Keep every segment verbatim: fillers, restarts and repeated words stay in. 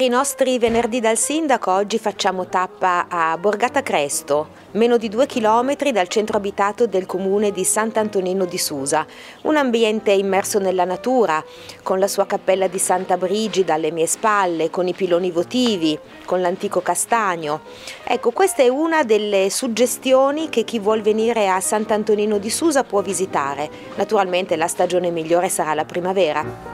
Per i nostri venerdì dal sindaco oggi facciamo tappa a Borgata Cresto, meno di due chilometri dal centro abitato del comune di Sant'Antonino di Susa, un ambiente immerso nella natura, con la sua cappella di Santa Brigida alle mie spalle, con i piloni votivi, con l'antico castagno. Ecco, questa è una delle suggestioni che chi vuol venire a Sant'Antonino di Susa può visitare. Naturalmente la stagione migliore sarà la primavera.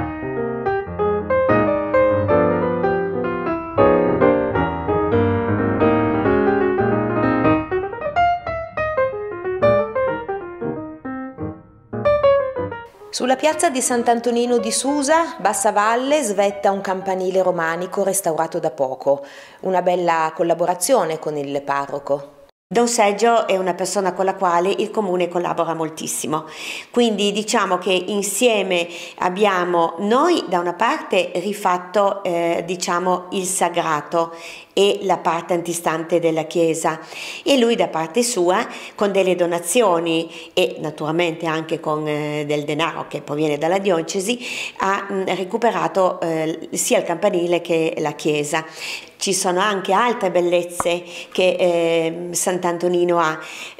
Sulla piazza di Sant'Antonino di Susa, bassa valle, svetta un campanile romanico restaurato da poco. Una bella collaborazione con il parroco. Don Sergio è una persona con la quale il comune collabora moltissimo, quindi diciamo che insieme abbiamo noi da una parte rifatto eh, diciamo il sagrato e la parte antistante della chiesa, e lui da parte sua con delle donazioni e naturalmente anche con eh, del denaro che proviene dalla diocesi ha mh, recuperato eh, sia il campanile che la chiesa. Ci sono anche altre bellezze che eh, Sant'Antonino ha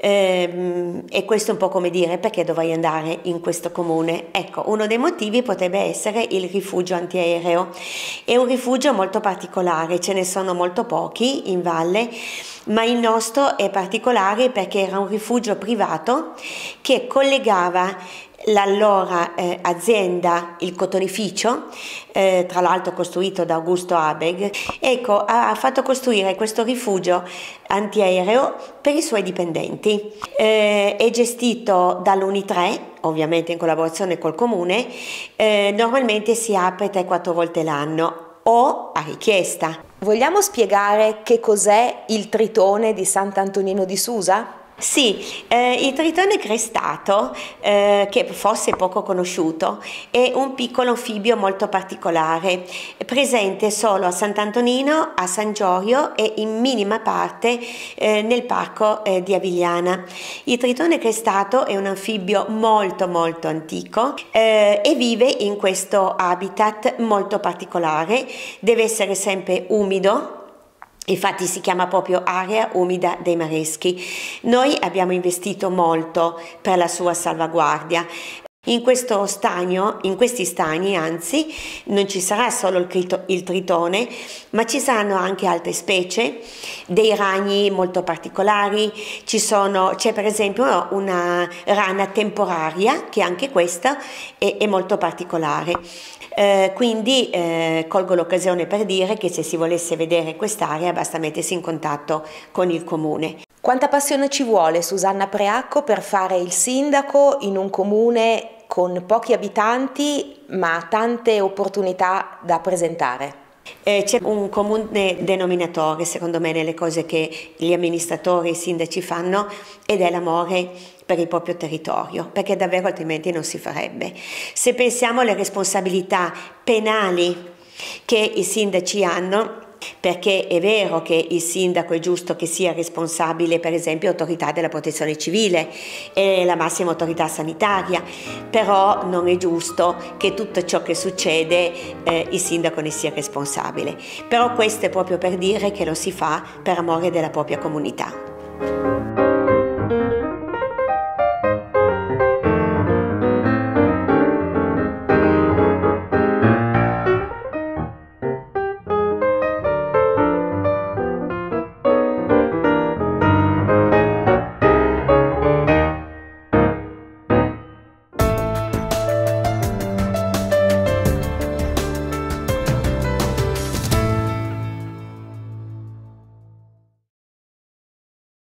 eh, e questo è un po' come dire: perché dovrei andare in questo comune? Ecco, uno dei motivi potrebbe essere il rifugio antiaereo. È un rifugio molto particolare, ce ne sono molto pochi in valle, ma il nostro è particolare perché era un rifugio privato che collegava l'allora eh, azienda, il cotonificio, eh, tra l'altro costruito da Augusto Abeg, ecco, ha, ha fatto costruire questo rifugio antiaereo per i suoi dipendenti. Eh, è gestito dall'Unitre, ovviamente in collaborazione col comune, eh, normalmente si apre tre quattro volte l'anno o a richiesta. Vogliamo spiegare che cos'è il tritone di Sant'Antonino di Susa? Sì, eh, il tritone crestato, eh, che forse è poco conosciuto, è un piccolo anfibio molto particolare, presente solo a Sant'Antonino, a San Giorgio e in minima parte eh, nel parco eh, di Avigliana. Il tritone crestato è un anfibio molto molto antico eh, e vive in questo habitat molto particolare, deve essere sempre umido. Infatti si chiama proprio area umida dei mareschi. Noi abbiamo investito molto per la sua salvaguardia. In questo stagno, in questi stagni anzi, non ci sarà solo il, crito, il tritone, ma ci saranno anche altre specie, dei ragni molto particolari. Ci sono, c'è per esempio una rana temporaria, che anche questa è, è molto particolare. Eh, quindi eh, colgo l'occasione per dire che se si volesse vedere quest'area basta mettersi in contatto con il comune. Quanta passione ci vuole, Susanna Preacco, per fare il sindaco in un comune con pochi abitanti ma tante opportunità da presentare? Eh, c'è un comune denominatore secondo me nelle cose che gli amministratori e i sindaci fanno, ed è l'amore per il proprio territorio, perché davvero altrimenti non si farebbe. Se pensiamo alle responsabilità penali che i sindaci hanno, perché è vero che il sindaco è giusto che sia responsabile, per esempio, autorità della protezione civile e la massima autorità sanitaria, però non è giusto che tutto ciò che succede eh, il sindaco ne sia responsabile. Però questo è proprio per dire che lo si fa per amore della propria comunità.